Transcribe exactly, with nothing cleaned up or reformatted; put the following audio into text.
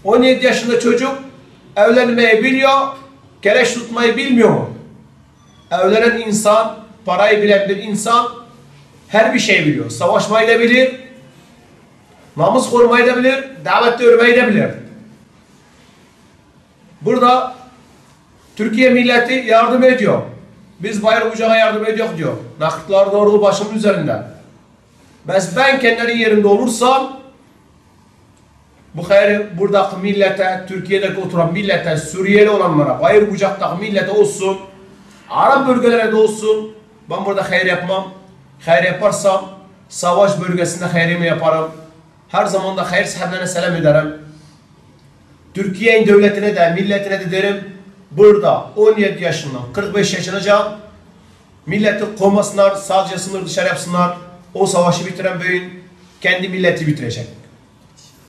on yedi yaşında çocuk evlenmeyi biliyor, keleş tutmayı bilmiyor mu? Evlenen insan, parayı bilen bir insan her bir şey biliyor. Savaşmayı da bilir, namus korumayı da bilir, davette örmeyi de bilir. Burada Türkiye milleti yardım ediyor. Biz Bayır Bucak'a yardım ediyor diyor. Nakitler doğru başımın üzerinde. Biz ben kendilerinin yerinde olursam bu hayır buradaki millete, Türkiye'deki oturan millete, Suriyeli olanlara, Bayır Bucak'taki millete olsun, Arap bölgelerinde olsun, ben burada hayır yapmam. Hayır yaparsam savaş bölgesinde hayrimi yaparım. Her zaman da hayır sahiplerine selam ederim. Türkiye'nin devletine de, milletine de derim, burada on yedi yaşından kırk beş yaşınca milleti kovmasınlar, sadece sınır dışarı yapsınlar. O savaşı bitiren bugün kendi milleti bitirecek.